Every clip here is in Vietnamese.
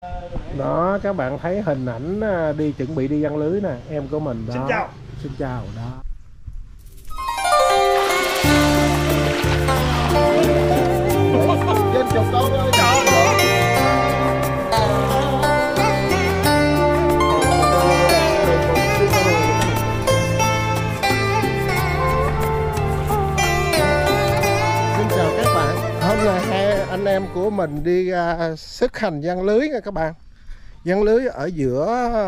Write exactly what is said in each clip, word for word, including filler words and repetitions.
Đó, các bạn thấy hình ảnh đi chuẩn bị đi giăng lưới nè, em của mình đó. Xin chào. Xin chào đó. Trên chục con ơi. Trời ơi. Xin chào các bạn. Hôm nay hai anh em của mình đi uh, sức hành giăng lưới nha các bạn. Giăng lưới ở giữa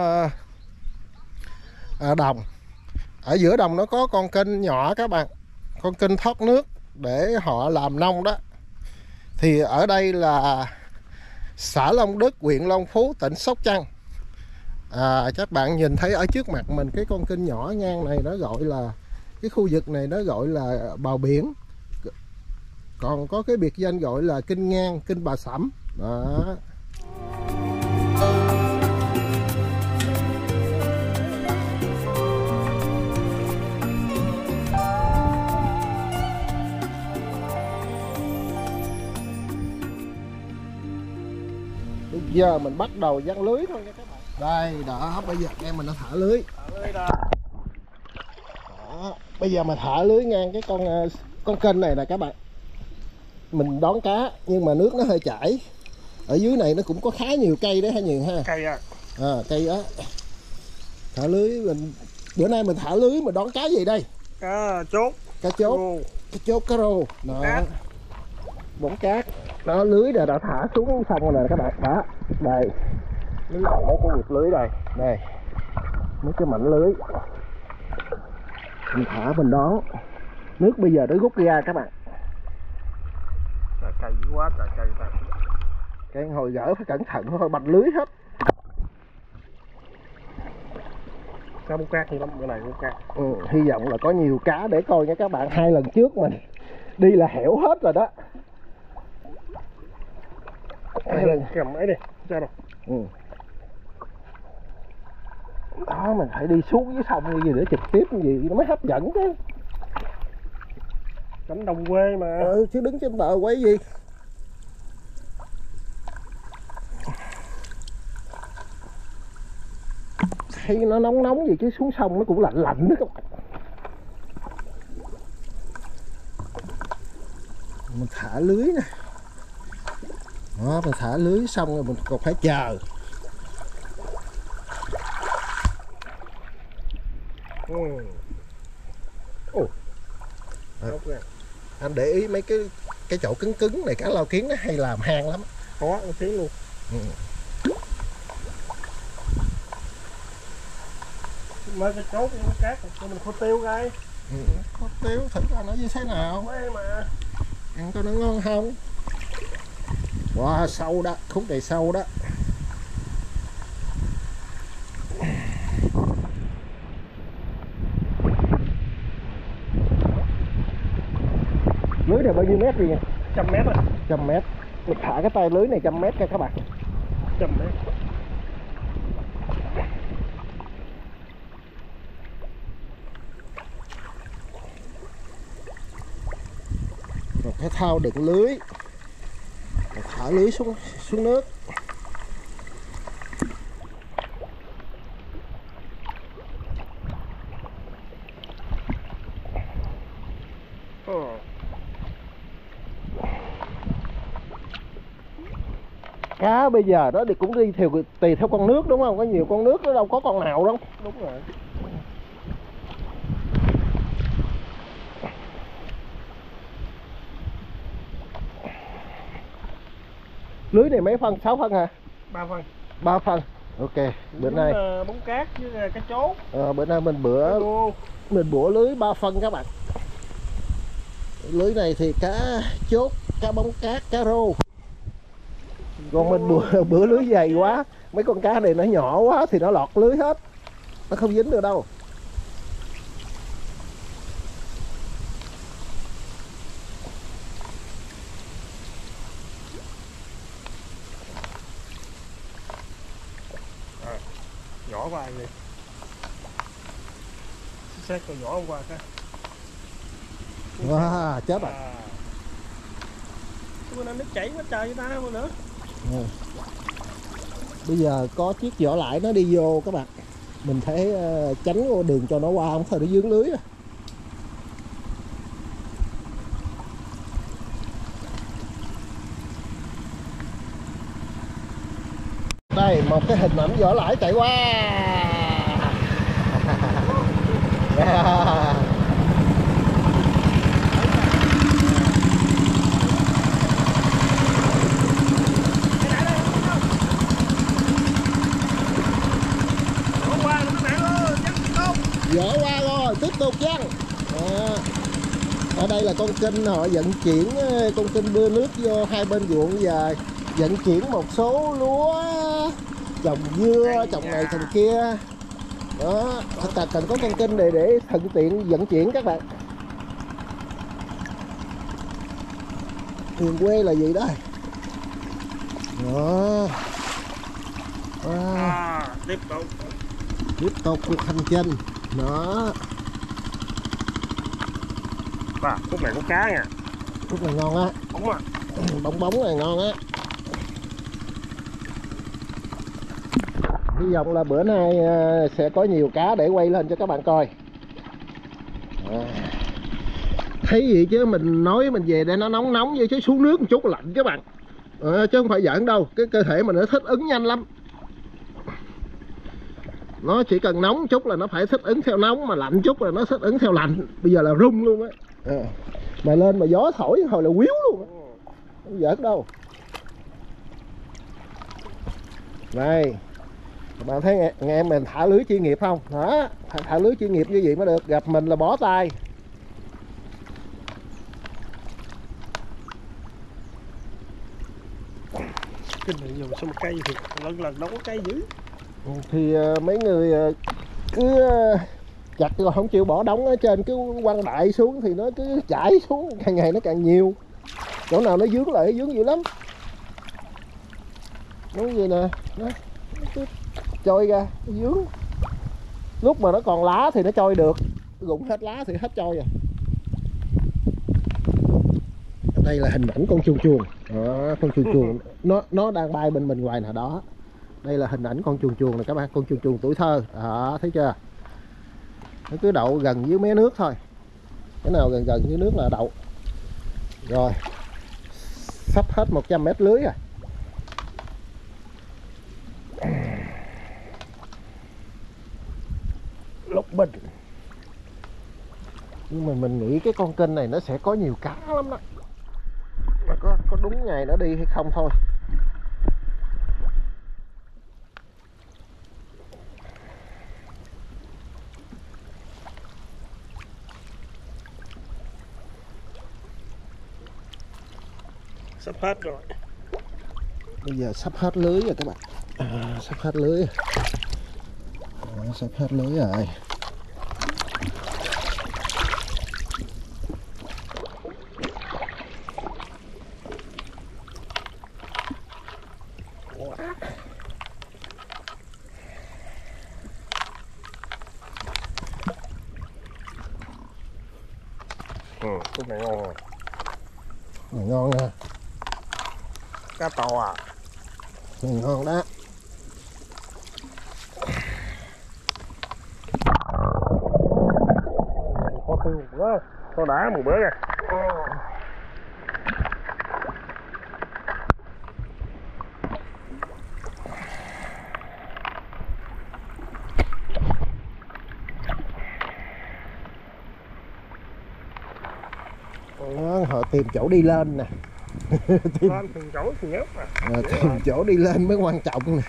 uh, đồng. Ở giữa đồng nó có con kênh nhỏ các bạn, con kênh thoát nước để họ làm nông đó. Thì ở đây là xã Long Đức, huyện Long Phú, tỉnh Sóc Trăng. À, các bạn nhìn thấy ở trước mặt mình cái con kênh nhỏ ngang này, nó gọi là cái khu vực này nó gọi là bào biển. Còn có cái biệt danh gọi là kênh ngang, kênh Bà Sẩm đó. Bây giờ mình bắt đầu giăng lưới thôi nha các bạn. Đây đó, bây giờ em mình nó thả lưới. Thả lưới đó. Đó, bây giờ mình thả lưới ngang cái con con kênh này nè các bạn. Mình đón cá nhưng mà nước nó hơi chảy. Ở dưới này nó cũng có khá nhiều cây đấy ha Nhường ha. Cây à. À, cây á. Thả lưới mình bữa nay mình thả lưới mà đón cá gì đây? Cá chốt. Cá chốt. Rô. Cá chốt, cá rô. Đó. Bóng cát. Nó lưới đã đã thả xuống xong rồi nè các bạn. Đó. Đây. Mấy cái nhịp lưới đây. Đây. Mấy cái mảnh lưới. Mình thả mình đón. Nước bây giờ nó rút ra các bạn. Trời cây dữ quá trời cây ta. Cái hồi gỡ phải cẩn thận thôi, bạch lưới hết. Cá bóng cát như lắm, bữa này bóng cát. Ừ, hy vọng là có nhiều cá để coi nha các bạn. Hai lần trước mình đi là hẻo hết rồi đó. Hai lần cầm ấy đi, sao đâu. Ừ. Đó, mình phải đi xuống dưới sông như gì để trực tiếp như gì nó mới hấp dẫn chứ. Cánh đồng quê mà. Ừ, chứ đứng trên bờ quay gì. Thấy nó nóng nóng gì chứ xuống sông nó cũng lạnh lạnh đó các bạn. Mình thả lưới nè. Đó, mình thả lưới xong rồi mình còn phải chờ. Ừ. Ồ. À, anh để ý mấy cái cái chỗ cứng cứng này cá lau kiến nó hay làm hang lắm. Có lau kiến luôn. Ừ. Mấy cái chốt với cát cho mình khô tiêu coi. Ừ, khô tiêu thử coi nó như thế nào. Quê mà. Ăn coi nó ngon không. Wow, sâu đó, khúc này sâu đó. Lưới này bao nhiêu mét đi nha? Trăm mét rồi. Trăm mét. Mình thả cái tay lưới này trăm mét nha các bạn. Trăm mét. Rồi phải thao đựng lưới. Rồi thả lưới xuống xuống nước. Cá bây giờ nó thì cũng đi theo tùy theo con nước đúng không? Có nhiều con nước nó đâu có con nào đâu. Đúng rồi. Lưới này mấy phân? sáu phân hả? ba phân. ba phân. Ok. Bữa nay bóng cát với cá chốt. À, bữa nay mình bữa mình bủa lưới ba phân các bạn. Lưới này thì cá chốt, cá bóng cát, cá rô. Còn mình bữa, bữa lưới dày quá, mấy con cá này nó nhỏ quá thì nó lọt lưới hết, nó không dính được đâu. À, nhỏ qua gì xét còn nhỏ qua cái. Wow, chết rồi. À. Bữa nay nước chảy quá trời với ta nữa. Ừ. Bây giờ có chiếc vỏ lãi nó đi vô các bạn, mình phải uh, tránh đường cho nó qua, không thôi nó dướng lưới. Đây một cái hình ảnh vỏ lãi chạy qua. Yeah. Vỏ qua rồi, tiếp tục chăng. À, ở đây là con kênh họ vận chuyển con kênh đưa nước vô hai bên ruộng và vận chuyển một số lúa, trồng dưa, trồng này trồng kia. Đó, ta cần có con kênh này để thuận tiện vận chuyển các bạn. Miền quê là gì đây? Đó. À, À, tiếp tục tiếp tục cuộc hành trình. Đó. à, khúc này có cá nha. Khúc này ngon á. Bóng à. Bóng bóng này ngon á. Hy vọng là bữa nay sẽ có nhiều cá để quay lên cho các bạn coi. À, thấy gì chứ mình nói mình về đây nó nóng nóng như chứ xuống nước một chút lạnh các bạn. À, chứ không phải giỡn đâu, cái cơ thể mình nó thích ứng nhanh lắm. Nó chỉ cần nóng chút là nó phải thích ứng theo nóng, mà lạnh chút là nó thích ứng theo lạnh. Bây giờ là rung luôn á. À, mà lên mà gió thổi hồi là quýu luôn á. Không giỡn đâu. Đây, các bạn thấy nghe em mình thả lưới chuyên nghiệp không? Đó, thả, thả lưới chuyên nghiệp như vậy mới được, gặp mình là bỏ tay. Cái này dùng xong cây thì lần lần đâu có cây dữ. Thì uh, mấy người uh, cứ uh, chặt rồi không chịu bỏ đống ở trên, cứ quăng đại xuống thì nó cứ chảy xuống, càng ngày nó càng nhiều. Chỗ nào nó dướng lại, nó dướng dữ lắm. Đúng như nè, nó cứ trôi ra, nó dướng. Lúc mà nó còn lá thì nó trôi được, rụng hết lá thì hết trôi rồi. Đây là hình ảnh con chuồn chuồn. Đó, con chuồn chuồn nó nó đang bay bên mình ngoài nào đó. Đây là hình ảnh con chuồn chuồn này các bạn, con chuồn chuồn tuổi thơ. Đó, thấy chưa? Nó cứ đậu gần dưới mé nước thôi. Cái nào gần gần dưới nước là đậu. Rồi, sắp hết một trăm mét lưới rồi. Lục bình. Nhưng mà mình nghĩ cái con kênh này nó sẽ có nhiều cá lắm đó. Mà có, có đúng ngày nó đi hay không thôi. Sắp hết rồi. Bây giờ sắp hết lưới rồi các bạn. À, sắp hết lưới rồi. À, sắp hết lưới rồi. Ừ, khúc này ngon rồi. Này ngon nha. Cá to à. Này ngon đó. Có tiêu một bữa, có đá một bữa kìa. Đó, họ tìm chỗ đi lên nè. tìm lên từng chỗ thì nhớ mà. À, tìm chỗ đi lên mới quan trọng nè.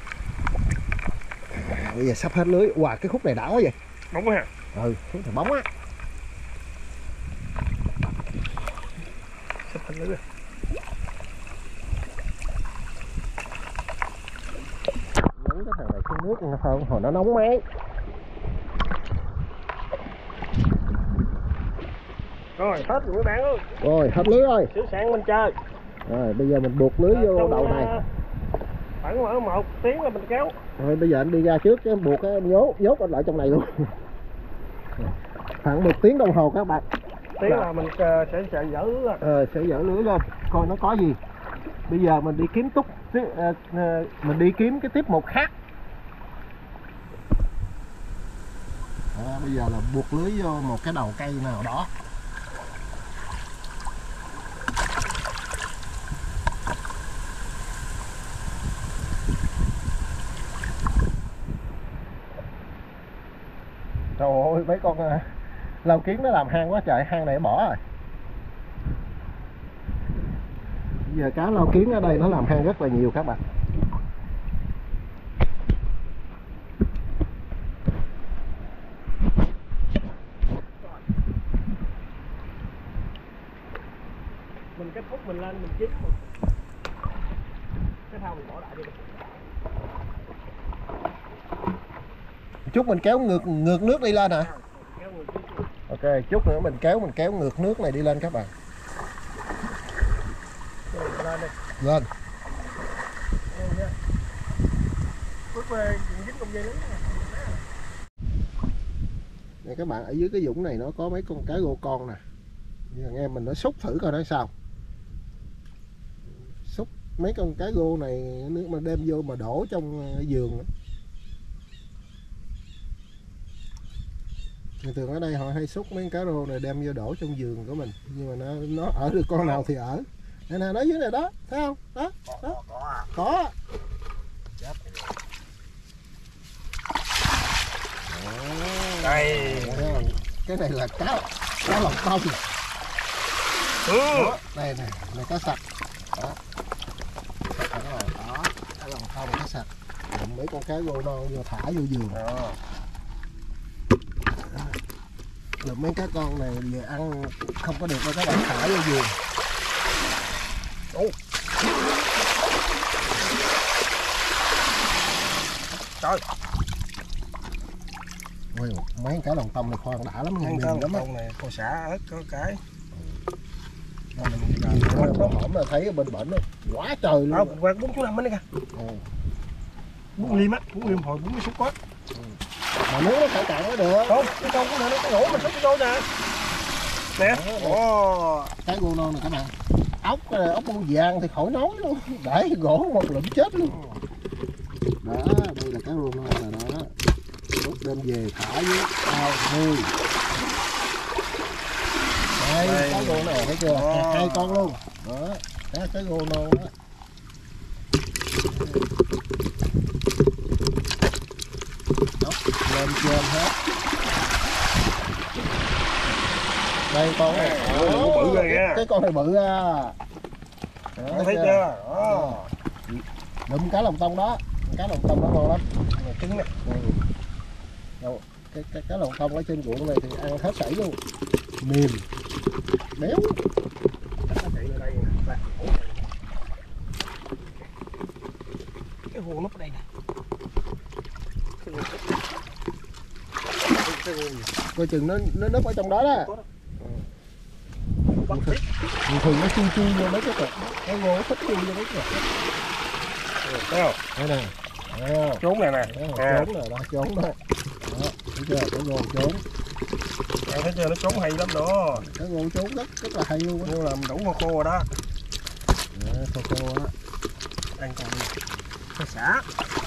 À, bây giờ sắp hết lưới. Wow, cái khúc này đã quá vậy. Bóng quá ha. Ừ, khúc này bóng á. Sắp hết lưới rồi. Nhấn cái thằng này xuống nước nha không, hồi nó nóng máy. Rồi, hết rồi mấy bạn ơi. Rồi, hết lưới rồi. Sửa sang mình chơi. Rồi, bây giờ mình buộc lưới vô Trong, đầu này. khoảng khoảng một tiếng là mình kéo. Rồi, bây giờ anh đi ra trước, cái buộc cái nhốt, nhốt anh lại trong này luôn. Khoảng một tiếng đồng hồ các bạn. Tiếng là mình sẽ sẽ dỡ lưới lên. Ờ, sẽ dỡ lưới lên, coi nó có gì. Bây giờ mình đi kiếm túc. mình đi kiếm cái tiếp một khác. À, bây giờ là buộc lưới vô một cái đầu cây nào đó. Trời ơi, mấy con uh, lao kiến nó làm hang quá trời, hang này bỏ rồi. Bây giờ cá lao kiến ở đây nó làm hang rất là nhiều các bạn. Mình kết thúc mình lên mình chích cái thao mình bỏ lại đi. Chút mình kéo ngược ngược nước đi lên hả? Ok, chút nữa mình kéo mình kéo ngược nước này đi lên các bạn. Lên đi. Lên. Nè các bạn, ở dưới cái vũng này nó có mấy con cá rô con nè. Giờ nghe mình nó xúc thử coi nó sao. Xúc mấy con cá rô này nếu mà đem vô mà đổ trong giường. Thường thường ở đây họ hay xúc mấy cá rô này đem vô đổ trong giường của mình, nhưng mà nó nó ở được con nào thì ở. Đây nè, nó dưới này đó, thấy không? Đó, đó. Có. Đây. Cái này là cá cá lồng tông. Ừ. Đây nè, này cá sặc. Đó. Sặc rồi, đó, cá lồng tông cá sặc. Mấy con cá rô non vô thả vô giường. Đó. Rồi mấy cá con này về ăn không có được đâu các bạn, thả vô giường. Ồ. Trời. Ôi, mấy cá lồng tông này khoan đã lắm, Mấy mềm cá lắm lồng á. tông này con xả ớt có cái. Nó hổm là thấy ở bên bển luôn, quá trời luôn. Không, qua bốn chú năm bên đây kìa. Ừ. Bốn liêm á, bốn liêm hồi bốn cái xúc quá. Mà nước nó phải cạn mới được. Không, cái con của nó cái rổ mình xúc cái đôi nè. Nè. Ồ. Cái gô non này các bạn. Ốc ốc bông vàng thì khỏi nói luôn. Để gỗ một lụm chết luôn. Đó, đây là cái gô non là đó. Lúc đem về thả với ao nuôi. Đây, đây. Cái gô này thấy chưa? À. Hai con luôn. Đó, đó cái gô non đó. Đó, lên trên hết. Đây con này. Ồ, bự rồi nha. Cái con này bự à. Đó, thấy chưa? Đó. Lụm cá lồng tông đó. Cá lồng tông nó ngon lắm. Này trứng nè. Đâu, cái, cái cá lồng tông ở trên ruộng này thì ăn hết sảy luôn. Mềm, béo. Cái hồ núp ở đây nè. Coi chừng nó nó núp ở trong đó đó. Bắt tiếp. Thường thường nó chui chui vô mấy cái cột, cái ngô nó thích chui vô mấy cái cột. Thấy không? Đây nè. Thấy không? Trốn này nè. À. Trốn này, đó, trốn đó. Đó, thấy chưa? Cái ngô trốn. Em thấy chưa, nó trốn hay lắm đó. Cái ngô trốn rất rất là hay luôn á. Ngô làm đủ khô khô rồi đó. Đó, khô khô đó. Đang còn cái xả.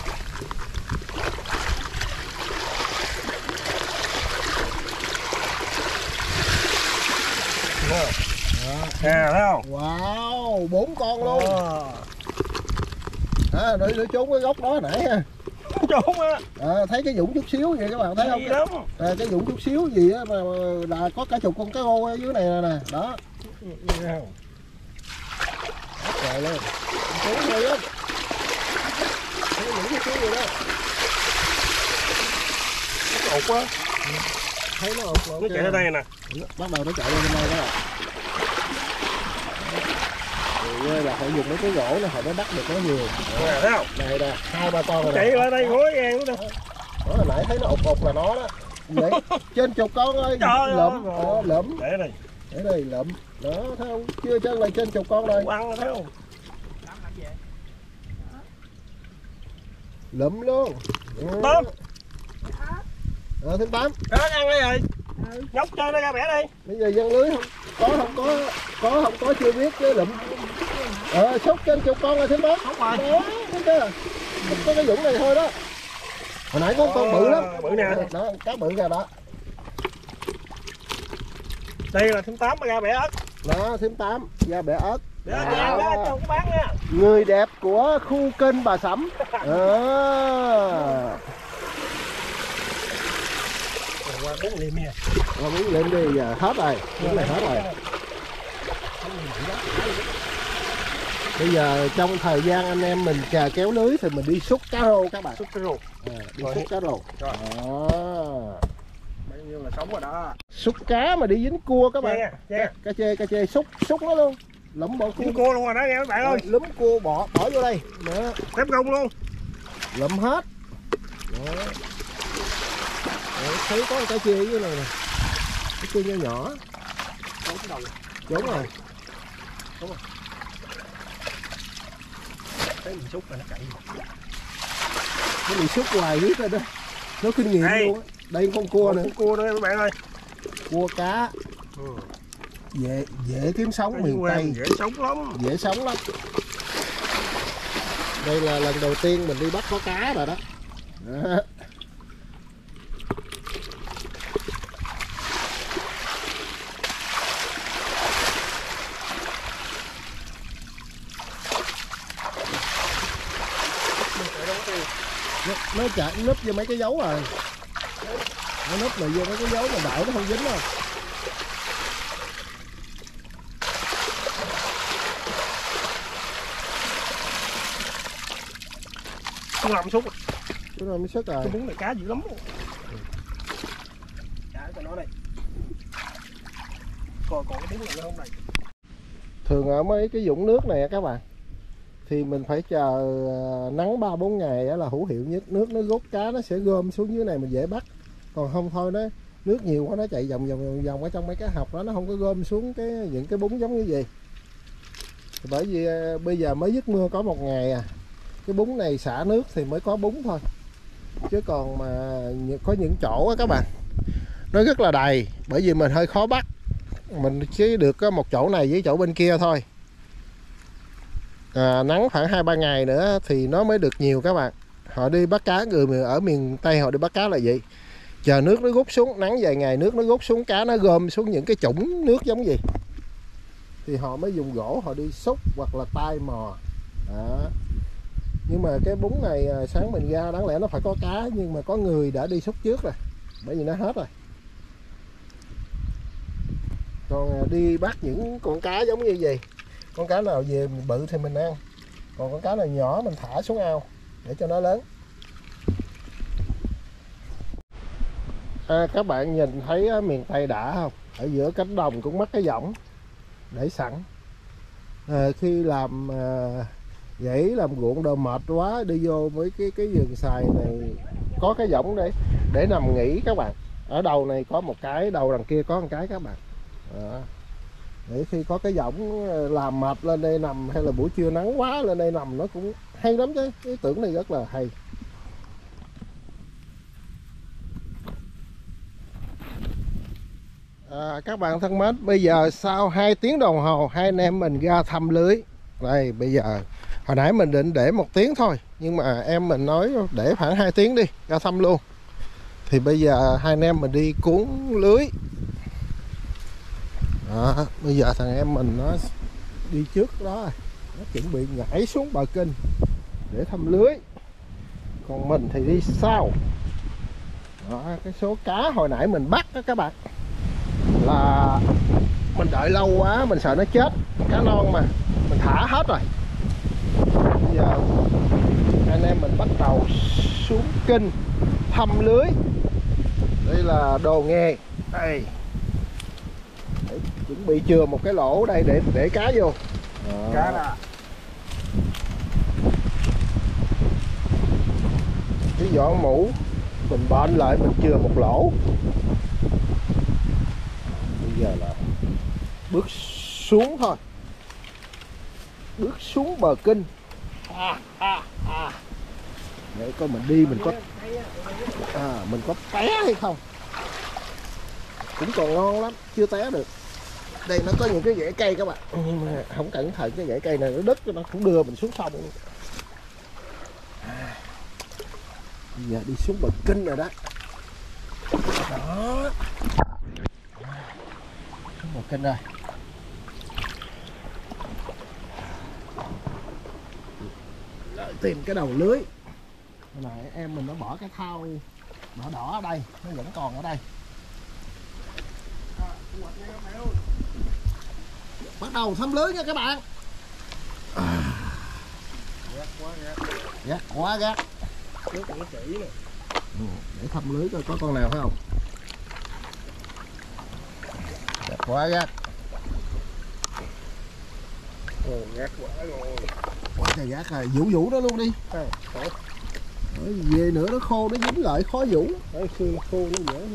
Đó. À, thấy không? Wow, bốn con luôn. À, À, để, để trốn cái góc đó nãy ha. trốn á. À, thấy cái vũng chút xíu vậy các bạn thấy không? Lắm. À, cái vũng chút xíu gì á mà là có cả chục con cá rô ở dưới này nè, nè. Đó. Trời lên. Trốn hay lắm. Thấy cái vũng chút xíu vậy đó. Nó ụt quá. Thấy nó ụt. Nó chạy ra đây nè. Bắt đầu nó chạy lên bên đây đó. Rồi là họ dùng mấy cái gỗ này họ mới bắt được nó nhiều. Nè, thấy không? Đây nè, hai ba con rồi. Chạy lại đây gối gan nữa. Đó là nãy thấy nó ụt ụt là nó đó. Vậy trên chục con ơi, lụm, ờ, lụm. Để đây. Để đây lụm. Đó, thấy không? Chưa chân lại trên chục con đây. Quăng thấy không? Lụm luôn. Tôm. Ờ, thứ tám. Đó, ăn đây rồi. Nhóc chơi nó ra bẻ đi. Bây giờ dân lưới không có không có có không có chưa biết chứ lụm Ờ, xúc trên chục con rồi thêm bớt. Xúc rồi. Đó, thấy chưa? Có cái vũng này thôi đó. Hồi nãy có con bự lắm. Bự nè. Đó, cá bự ra đó. Đây là thêm tám ra bẻ ớt. Đó, thêm tám ra bẻ ớt. Bẻ ớt ra đó, không có bán nha. Người đẹp của khu kênh Bà Sẩm. Ờ. Qua bốn liềm nha. Qua muốn lên đi, giờ hết rồi. Cái này hết rồi. Bây giờ trong thời gian anh em mình chờ kéo lưới thì mình đi xúc cá rô các bạn. Xúc cá rô. À, đi xúc cá rô. Rồi. Đó. Bao nhiêu là sống rồi đó. Xúc cá mà đi dính cua các bạn. Chê, chê. Cá chê, cá chê xúc xúc nó luôn. Lụm bỏ cua. Dính cua luôn rồi đó nghe các bạn ơi. Lúm cua bỏ bỏ vô đây. Đó. Tép gông luôn. Lụm hết. Đó. Đó, thấy có cá chê dưới này nè. Cá chê nhỏ nhỏ. Đúng rồi. Đúng rồi. Đúng rồi. Thấy mình xúc rồi nó chạy. Nó bị xúc hoài riết rồi đó. Nó kinh nghiệm đây. luôn á. Đây con cua nữa. Con cua nữa các bạn ơi. Cua cá. Ừ. Dễ dễ kiếm sống Cái miền Tây. dễ sống lắm. Dễ sống lắm. Đây là lần đầu tiên mình đi bắt có cá rồi đó. Đó. Nó, nó chạy núp vô mấy cái dấu rồi. Nó núp lại vô mấy cái dấu mà đợi nó không dính đâu. Không làm xúc. Cái này mới sức rồi. Cái bún này cá dữ lắm. Cá cho nó đây. Còn còn cái bún này nó không này. Thường ở mấy cái vũng nước này các bạn thì mình phải chờ nắng ba bốn ngày là hữu hiệu nhất. Nước nó rút cá nó sẽ gom xuống dưới này mình dễ bắt. Còn không thôi đó, nước nhiều quá nó chạy vòng vòng vòng vòng ở trong mấy cái hộc đó, nó không có gom xuống cái những cái bún giống như vậy. Bởi vì bây giờ mới dứt mưa có một ngày à, cái bún này xả nước thì mới có bún thôi. Chứ còn mà có những chỗ á các bạn nó rất là đầy, bởi vì mình hơi khó bắt. Mình chỉ được có một chỗ này với chỗ bên kia thôi. À, nắng khoảng hai ba ngày nữa thì nó mới được nhiều các bạn. Họ đi bắt cá, người ở miền Tây họ đi bắt cá là vậy. Chờ nước nó rút xuống, nắng vài ngày nước nó rút xuống, cá nó gom xuống những cái chủng nước giống gì thì họ mới dùng gỗ họ đi xúc hoặc là tay mò. Đó. Nhưng mà cái bún này sáng mình ra đáng lẽ nó phải có cá, nhưng mà có người đã đi xúc trước rồi, bởi vì nó hết rồi. Còn đi bắt những con cá giống như vậy, con cá nào về bự thì mình ăn, còn con cá nào nhỏ mình thả xuống ao để cho nó lớn. À, các bạn nhìn thấy miền Tây đã không? Ở giữa cánh đồng cũng mắc cái võng để sẵn. À, khi làm à, vậy làm ruộng đồ mệt quá đi vô với cái cái vườn xoài này có cái võng để để nằm nghỉ các bạn. Ở đầu này có một cái, đầu đằng kia có một cái các bạn. Đó. Để khi có cái võng làm mệt lên đây nằm, hay là buổi trưa nắng quá lên đây nằm nó cũng hay lắm chứ. Ý tưởng này rất là hay. À, các bạn thân mến, bây giờ sau hai tiếng đồng hồ hai anh em mình ra thăm lưới. Đây bây giờ hồi nãy mình định để một tiếng thôi, nhưng mà em mình nói để khoảng hai tiếng đi ra thăm luôn. Thì bây giờ hai anh em mình đi cuốn lưới. Đó, bây giờ thằng em mình nó đi trước đó rồi, nó chuẩn bị nhảy xuống bờ kênh để thăm lưới, còn mình thì đi sau. Đó, cái số cá hồi nãy mình bắt đó các bạn, là mình đợi lâu quá mình sợ nó chết, cá non mà mình thả hết rồi. Bây giờ anh em mình bắt đầu xuống kênh thăm lưới. Đây là đồ nghề đây, để chuẩn bị chừa một cái lỗ đây để để cá vô. Đó. Cá là cái vỏ mũ mình bện lại, mình chừa một lỗ. Bây giờ là bước xuống thôi, bước xuống bờ kênh. À, à, à. Để coi mình đi mình có à, mình có té hay không. Cũng còn ngon lắm, chưa té được. Đây nó có những cái rễ cây các bạn, nhưng mà không cẩn thận cái rễ cây này nó đứt nó cũng đưa mình xuống sông. À, bây giờ đi xuống bờ kinh rồi đó. Đó, xuống bờ kinh rồi. Đợi tìm cái đầu lưới. Hồi nãy em mình nó bỏ cái thau đỏ đỏ ở đây, nó vẫn còn ở đây. Bắt đầu thăm lưới nha các bạn. Gắt quá gắt. Gắt quá gắt. Nước nó chỉ nè. Ừ, để thăm lưới coi có con nào phải không. Gắt quá gắt. Ồ, gắt quá rồi. Quá trời gắt rồi, vũ vũ đó luôn đi. À, khổ. Rồi về nữa nó khô nó dính lại khó vũ. Đấy, xương khô nó dễ hơn.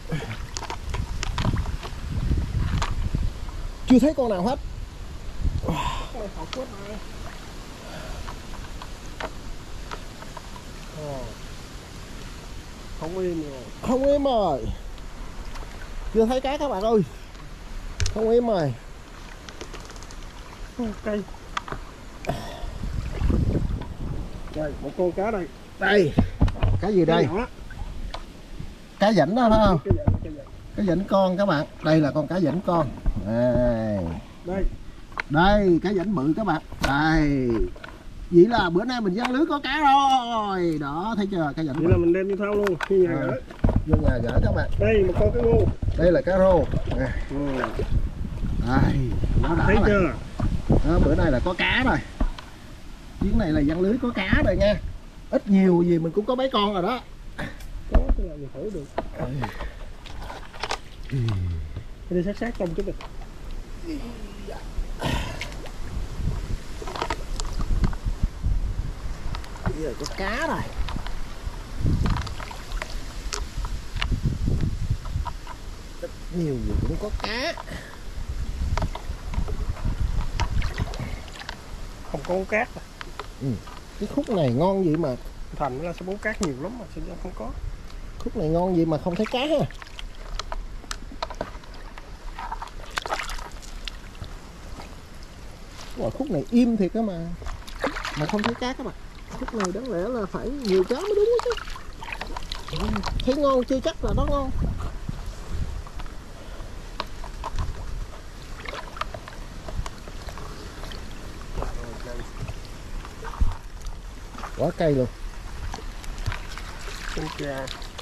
Chưa thấy con nào hết. Này học quá này. Ồ. Không im rồi. Không im rồi. Chưa thấy cá các bạn ơi. Không im rồi. Cây. Đây, một con cá đây. Đây. Cái gì đây? Cá dảnh đó phải không? Cái dạnh, cái dạnh. Cá dảnh con các bạn. Đây là con cá dảnh con. Đây. Đây. Đây, cá dảnh bự các bạn. Đây. Vậy là bữa nay mình giăng lưới có cá rồi. Đó, thấy chưa? Cá dảnh. Vậy là mình đem vô thao luôn, như nhà à, gửi. Vô nhà gửi các bạn. Đây, một con cá ngô. Đây là cá rô. Đây. Ừ. Đây. Nó đã Thấy rồi. chưa? Đó, bữa nay là có cá rồi. Chuyến này là giăng lưới có cá rồi nha. Ít nhiều gì mình cũng có mấy con rồi đó. Có cái là mình thử được. Đi sát sát trong chút đi. Bây giờ có cá rồi. Rất nhiều gì cũng có cá. Không có cát à. Ừ. Cái khúc này ngon gì mà. Thành là sẽ bố cát nhiều lắm mà sinh ra không có. Khúc này ngon gì mà không thấy cá ha. Rồi khúc này im thiệt á mà. Mà không thấy cá các bạn. Khúc này đáng lẽ là phải nhiều cá mới đúng chứ. Thấy ngon chưa chắc là nó ngon. Quá cây luôn. Con cha.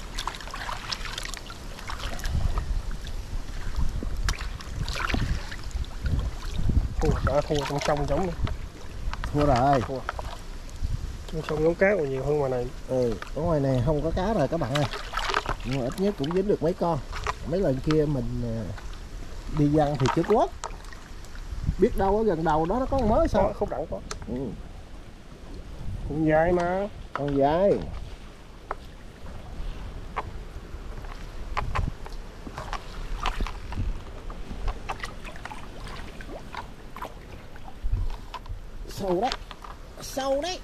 Thua, đã thua trong sông giống nữa. Thua rồi. Thua. Trong sông giống cá còn nhiều hơn ngoài này. Ừ, ở ngoài này không có cá rồi các bạn ơi. Nhưng mà ít nhất cũng dính được mấy con. Mấy lần kia mình đi giăng thì chết quất. Biết đâu ở gần đầu đó nó có con mới sao? Không đẳng có. Ừ. Con dài mà. Con dài. Sâu đấy. Sâu đấy.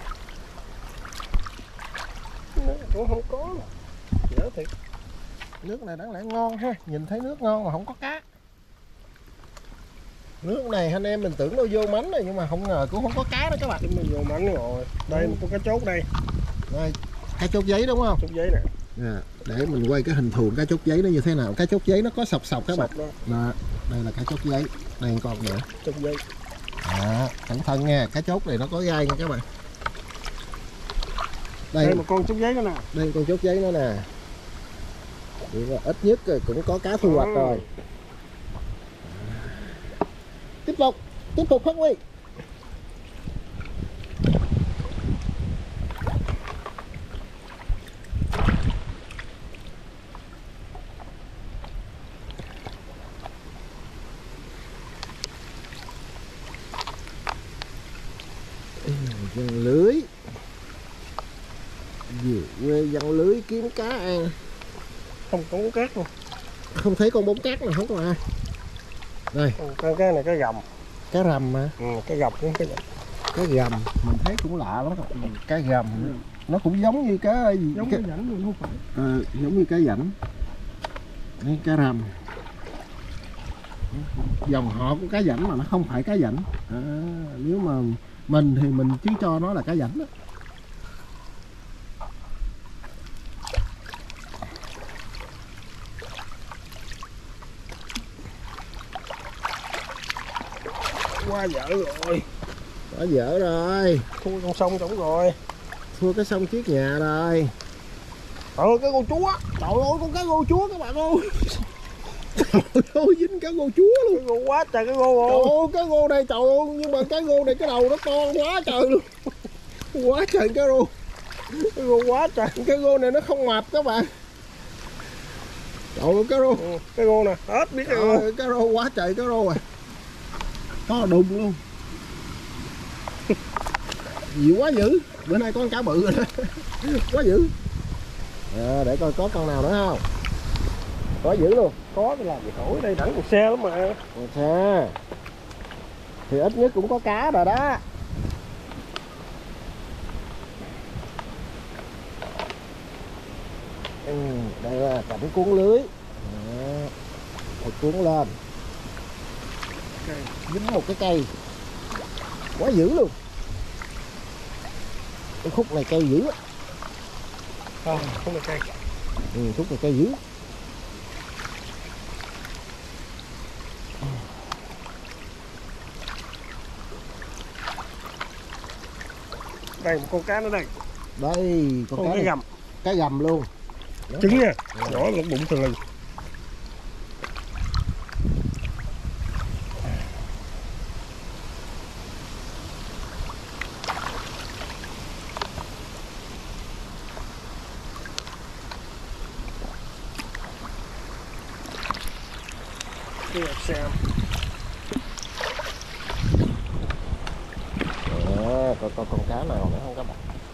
Nó cũng không có. Dễ thiệt. Nước này đáng lẽ ngon ha. Nhìn thấy nước ngon mà không có cá. Nước này anh em mình tưởng nó vô mánh rồi nhưng mà không ngờ cũng không có cá đó các bạn. Chúng mình vô mảnh rồi. Đây một con cá chốt đây. Đây, cá chốt giấy đúng không? Chốt giấy nè. À, để mình quay cái hình thù cá chốt giấy nó như thế nào. Cá chốt giấy nó có sọc sọc các bạn. Đó. Đó, đây là cá chốt giấy. Đây còn nữa. Chốt giấy. À, cẩn thận nha, cá chốt này nó có gai nha các bạn. Đây, Đây một con chốt giấy nữa nè. đây con chốt giấy nữa nè. Vậy là ít nhất rồi cũng có cá thu hoạch ừ. rồi. Tiếp tục, tiếp tục phát huy. Giăng lưới. Về quê giăng lưới kiếm cá ăn. Không có cát luôn. Không thấy con bóng cát nào hết mà. Đây, Con cá này cá gầm. cá rầm mà. Ừ, cá gầm cũng cái Cá gầm mình thấy cũng lạ lắm. Cá gầm ừ. Nó cũng giống như cá gì giống cá... cái rảnh luôn không phải. À, giống như cá rảnh. Đây cá rầm. Dòng họ của cá rảnh mà nó không phải cá rảnh. À, nếu mà mình thì mình chỉ cho nó là cá rảnh đó. Quá dở rồi. Quá dở rồi. Thua con sông trống rồi. Thua cái sông trước nhà rồi. Trời ơi cái con chúa. Trời ơi con cá rô chúa các bạn ơi. Trời ơi dính cá rô chúa luôn. Cái gô quá trời cái gô rồi. Trời ơi cá rô này trời ơi, nhưng mà cái rô này cái đầu nó to quá trời luôn. Quá trời cá rô. Cái gô quá trời. Cái rô này nó không mập các bạn. Trời ơi cá rô. Ừ, cái gô nè, hết biết cái gô. Trời ơi, cá rô quá trời cá rô rồi. Có đùng luôn. Nhiều quá dữ. Bữa nay có con cá bự rồi đó. Quá dữ. À, để coi có con nào nữa không. Quá dữ luôn. Có cái làm gì khỏi đây đẳng còn xe lắm mà. Còn xe. Thì ít nhất cũng có cá rồi đó. Ừ, đây là cảnh cuốn lưới. Đó. Thịt cuốn lên. Dính một cái cây. Quá dữ luôn. Cái khúc này cây dữ á. À, không được cây. Ừ, khúc này cây dữ. Đây một con cá nữa đây. Đây con, Con cá cái này. gầm. Cá gầm luôn. Đó. Trứng nha. Nhỏ lỗ bụng từ lì. Cái là xem. À, coi coi con cá nào nữa không các bạn.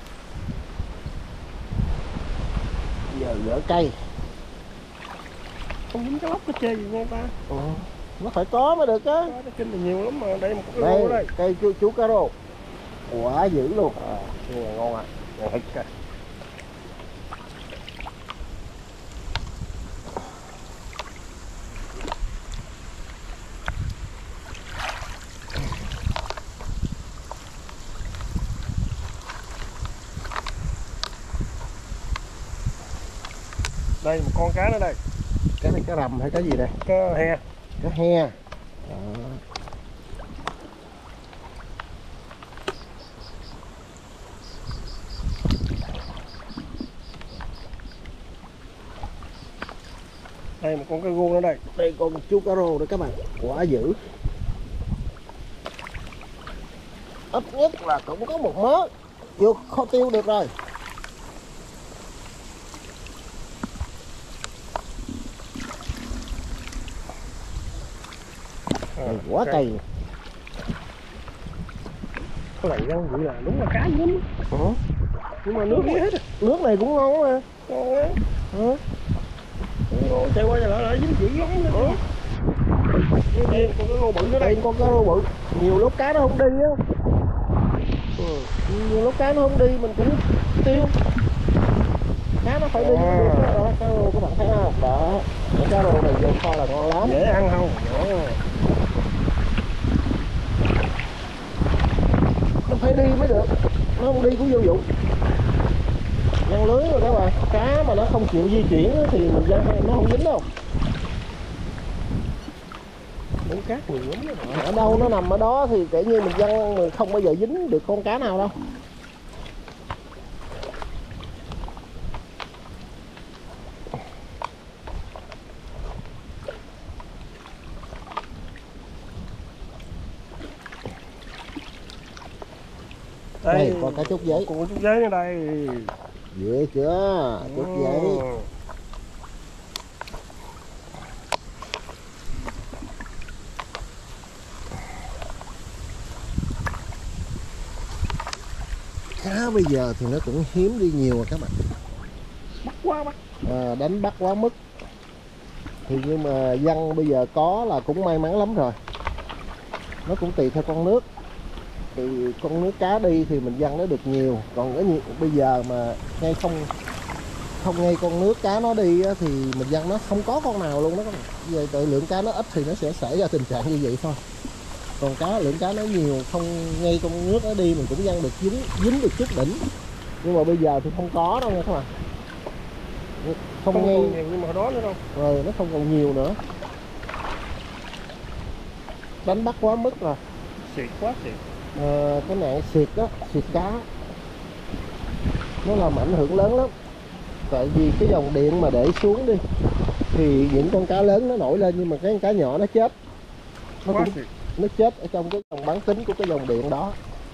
Giờ gỡ cây. Không dính cái lóc cái chê gì nha ta. Ừ, nó phải có mới được á. Có cái kinh thì nhiều lắm mà. Đây một cái Đây, gô đây. cây chú, chú cá rô. Quá dữ luôn. À, nhưng mà ngon à. Ngon thịt kìa. Đây một con cá nữa đây. Cái này cá rầm hay cái gì đây? Cá he. Cá he. Đó. Đây một con cá rô nữa đây. Đây con chú cá rô đó các bạn. Quá dữ. Ít nhất là cũng có một mớ. Vô kho tiêu được rồi. À, Quá cây. Cái này răng vậy là đúng là cá lắm. Ừ. Nhưng mà nước hết rồi. Nước này cũng ngon mà. Ngon á. Ừ. Ngô chạy qua chạy lại lại dính dữ lắm nữa. Đây con cái ngô bự nữa đây. Đây con cá rô bự. Nhiều lúc cá nó không đi á. Ừ. Nhiều lúc cá nó không đi mình cũng tiêu. Cá nó phải đi. À. Đó, cá rô các bạn thấy không? Đó. Cái cá rô này vô kho là ngon lắm. Dễ ăn không? Nhỏ. Nó phải đi mới được. Nó không đi cũng vô dụng. Giăng lưới rồi các bạn. Cá mà nó không chịu di chuyển thì mình giăng nó không dính đâu. Muốn cát nhiều lắm đó. Ở đâu nó nằm ở đó thì kể như mình giăng mình không bao giờ dính được con cá nào đâu. Đây, Đây còn cá trúc giấy. còn chút giấy nữa đây. Dễ chưa? Trúc giấy. Ừ. Cá bây giờ thì nó cũng hiếm đi nhiều rồi các bạn. Bắt quá bắt. À, đánh bắt quá mức. Thì nhưng mà dân bây giờ có là cũng may mắn lắm rồi. Nó cũng tùy theo con nước. Thì con nước cá đi thì mình dân nó được nhiều. Còn ở nhiều, bây giờ mà ngay không không ngay con nước cá nó đi á, thì mình giăng nó không có con nào luôn đó. Về tự lượng cá nó ít thì nó sẽ xảy ra tình trạng như vậy thôi. Còn cá lượng cá nó nhiều, không ngay con nước nó đi mình cũng giăng được dính dính được chút đỉnh. Nhưng mà bây giờ thì không có đâu nha các bạn. Không, không ngay còn nhiều như mà đó nữa đâu. Rồi nó không còn nhiều nữa. Đánh bắt quá mức rồi. Xịt quá xịt. À, cái nạn xịt đó, xịt cá nó làm ảnh hưởng lớn lắm. Tại vì cái dòng điện mà để xuống đi thì những con cá lớn nó nổi lên, nhưng mà cái con cá nhỏ nó chết. Nó Quá cũng xịt. nó chết ở trong cái dòng bán kính của cái dòng điện đó.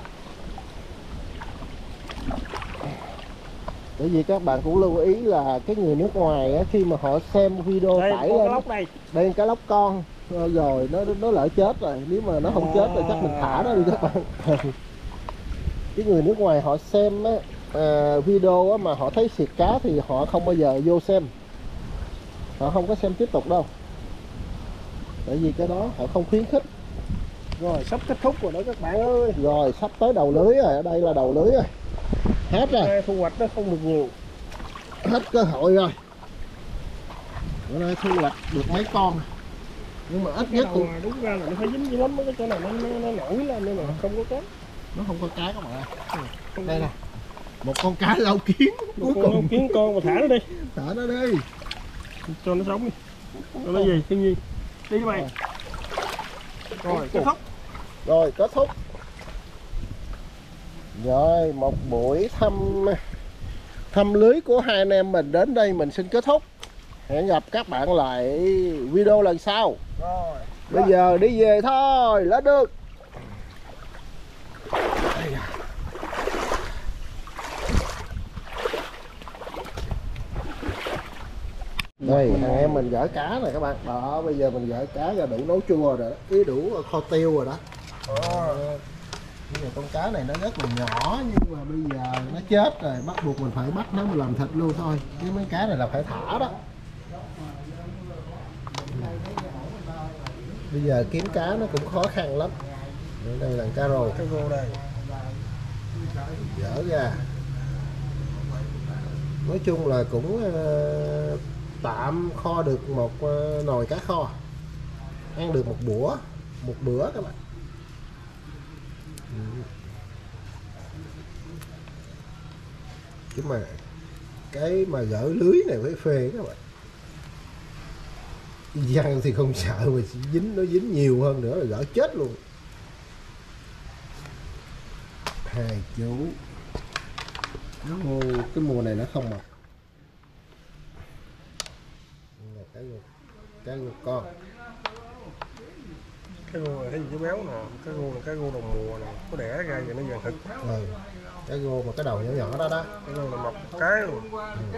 Bởi vì các bạn cũng lưu ý là cái người nước ngoài á, khi mà họ xem video Đây, tải con lên cá lóc đây. đây là cá lóc con rồi nó nó lỡ chết rồi. Nếu mà nó không chết thì chắc mình thả nó đi các bạn. Cái người nước ngoài họ xem á, à, video á, mà họ thấy xịt cá thì họ không bao giờ vô xem, họ không có xem tiếp tục đâu. Tại vì cái đó họ không khuyến khích. Rồi sắp kết thúc rồi đó các bạn ơi. Rồi sắp tới đầu lưới rồi, ở đây là đầu lưới rồi, hết rồi. Đây, thu hoạch nó không được nhiều, Hết cơ hội rồi. Bữa nay thu hoạch được mấy con, nhưng mà ít cái nhất đầu cũng mà đúng ra là nó phải dính dữ lắm, cái chỗ này nó, nó, nó nổi lên nhưng mà không có cá. nó không có cá các bạn ơi. Đây nè, một con cá lau kiến cuối Con cùng. kiến con mà thả nó đi, Thả nó đi cho nó sống đi. Rồi nó gì thiên nhiên đi các bạn. Rồi kết thúc. Rồi kết thúc. Rồi một buổi thăm thăm lưới của hai anh em mình đến đây mình xin kết thúc. Hẹn gặp các bạn lại video lần sau. Rồi Bây giờ đi về thôi, lên được. Đây, thằng em mình gỡ cá này các bạn. Đó, bây giờ mình gỡ cá ra đủ nấu chua rồi đó, ý đủ kho tiêu rồi đó. Đó. Bây giờ con cá này nó rất là nhỏ, nhưng mà bây giờ nó chết rồi, bắt buộc mình phải bắt nó mình làm thịt luôn thôi. Chứ mấy cá này là phải thả đó. Bây giờ kiếm cá nó cũng khó khăn lắm. Đây là cá rô. cái rô đây. Dỡ ra. Nói chung là cũng uh, tạm kho được một uh, nồi cá kho, ăn được một bữa một bữa các bạn. Ừ. Chứ mà cái mà gỡ lưới này phải phê các bạn. Giăng thì không sợ, mà dính nó dính nhiều hơn nữa là gỡ chết luôn. Hai chú nó mùa, cái mùa này nó không mà cái gô cái gô con, Cái rô này thấy gì chứ béo nè, cái rô là cái rô đầu mùa nè, có đẻ ra rồi nó vàng thịt. ừ. Cái gô mà cái đầu nhỏ nhỏ đó đó, Cái rô là mọc cái luôn. ừ.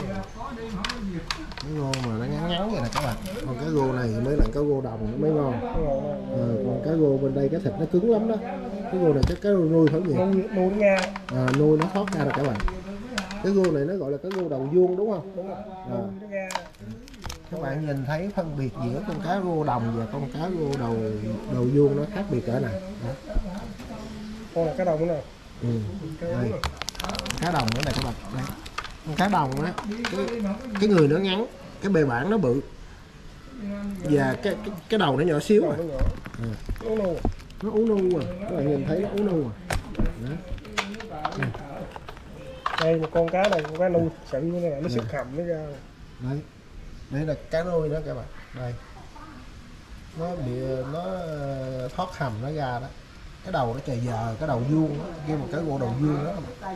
Cái gô mà nó ngắn ngắn vậy nè các bạn. Còn cái gô này mới là cái gô đồng nó mới ngon. Ừ. Còn cái gô bên đây cái thịt nó cứng lắm đó. Cái gô này cái cái nuôi phải gì? Nuôi nuôi nó ra. À, nuôi nó thoát ra rồi các bạn. Cái gô này nó gọi là cái gô đầu vuông đúng không? Đúng rồi. À. Nuôi nó ra. Các bạn nhìn thấy phân biệt giữa con cá rô đồng và con cá rô đầu đầu vuông nó khác biệt cỡ nào? Đó. Con là cá đồng nữa nè. Ừ. Đây. Cá đồng nữa này các bạn. Đây. Con cá đồng á, cái, cái người nó ngắn, cái bề bản nó bự và cái cái, cái đầu nó nhỏ xíu Đầu à. nó nhỏ. Ừ. Nó nâu. Nó ú nu à, các bạn nhìn thấy nó ú nu à. Đó. Đây một con cá này, con cá nuôi sự như này nó sức hầm nó ra. Đấy. Đây là cá nuôi đó các bạn. Đây. Nó bị nó thoát hầm nó ra đó. Cái đầu nó trời giờ, cái đầu vuông đó, kêu một cái gỗ đầu vuông đó.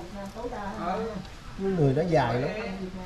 Cái người nó dài lắm.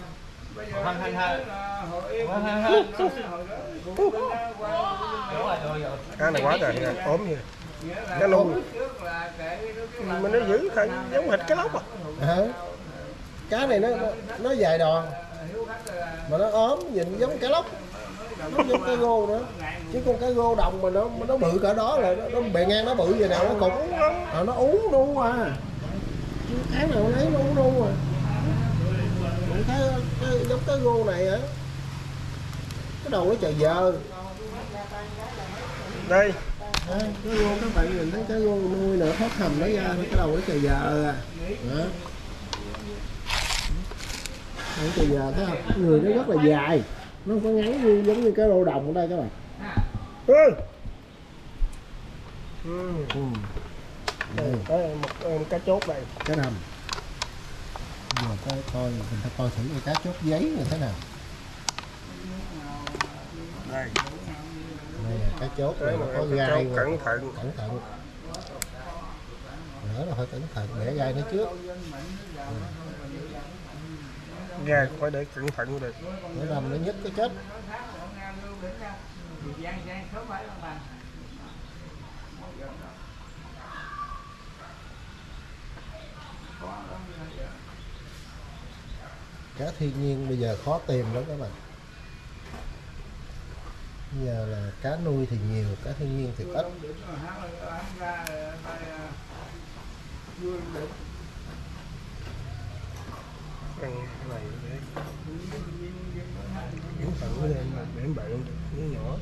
Cá này quá trời nha, ốm như cá nuôi. Mà nó giữ thật giống thịt cá lóc à. À, cá này nó nó dài đòn mà nó ốm, nhìn giống cá lóc, nó giống cá rô nữa. Chứ con cá rô đồng mà nó nó bự cỡ đó là nó, nó bề ngang nó bự vậy nào nó cũng à, nó ú nu à. Cá nào lấy nó ú nu à. Còn cái, cái giống cá rô này á, cái đầu nó trời giờ. Đây À, cái rô các bạn nhìn thấy cái rô nuôi nữa, thoát hầm nó ra cái đầu nó trời giờ à. Đó. Từ giờ thấy không, người nó rất là dài, nó không có ngắn như giống như cái rô đồng ở đây các bạn. Ừ. Ừ. Ừ. Đây, đây một um, cá chốt đây. Cá nằm. Giờ coi coi mình phải coi thử cái cá chốt giấy như thế nào. Đây. Đây là cá chốt này nó có gai. Cẩn thận. Cẩn thận. Nữa là phải cẩn thận để gai nó trước. Ừ. Gai phải để cẩn thận được. Nó nằm nó nhức cái chết. Cá thiên nhiên bây giờ khó tìm lắm các bạn. Bây giờ là cá nuôi thì nhiều, cá thiên nhiên thì ít. Ăn cái này để cẩn thận lên để bạn nó nhỏ.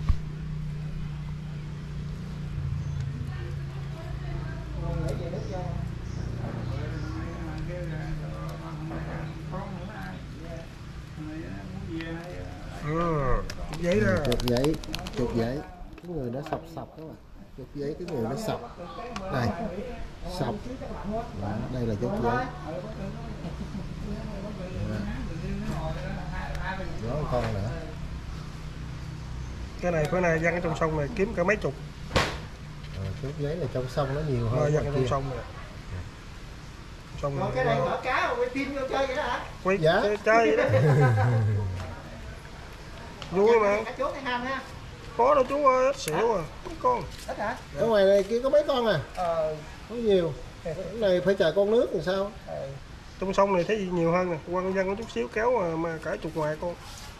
Ừ, giấy đó. Chuột giấy, chuột giấy, cái người nó sọc sọc các bạn. Chuột giấy cái người nó sọc. Đây, sọc. Đó, đây là chuột giấy. Đó một con nữa. Cái này bữa nay văng ở trong sông này kiếm cả mấy chục. À, chuột giấy là trong sông nó nhiều hơn. Văng ở trong sông này. Sông này. Cái này mở cá mà quay phim vô chơi vậy đó hả? Quay Dạ. chơi, chơi vậy đó. Vui mà. Cá chốt hay ham ha? Có đâu chú ơi, ít xỉu à. Mấy con. Ít hả? Ở ngoài này kia có mấy con à? Ờ. Không nhiều. Cái này phải chờ con nước làm sao? Trong sông này thấy gì nhiều hơn nè, quăng văng có chút xíu kéo mà, mà cả chục ngoài con.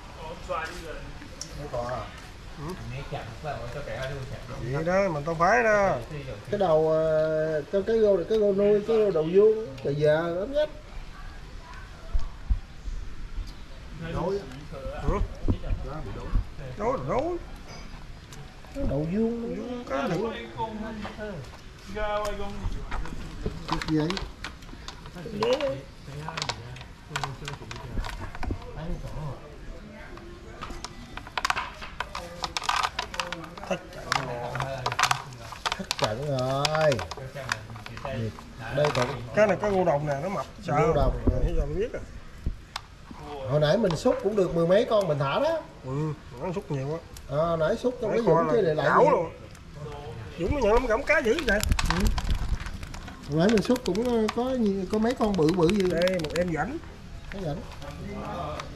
Mấy con à? Vậy đó, mình tao phái đó. Cái đầu cái cái gô cái gô nuôi, cái gô đầu vuông, từ giờ ấm nhất. Ừ. Đối đối. Đầu vuông Cá thử. Chút giấy. Giấy. Thất trận rồi. Thất trận rồi. Đây còn Cái này cái gô đồng nè, nó mập. gô đồng. Bây giờ mình biết rồi. Hồi nãy mình xúc cũng được mười mấy con mình thả đó. Ừ, nó xúc nhiều quá. À, hồi nãy xúc trong Mấy cái con Dũng là chơi lại lại đảo nhiều. luôn. Dũng nó nhận lắm gẫm cá dữ vậy. Ừ. Hồi nãy mình xúc cũng có nhiều, có mấy con bự bự gì. Đây một em rảnh. Cái rảnh.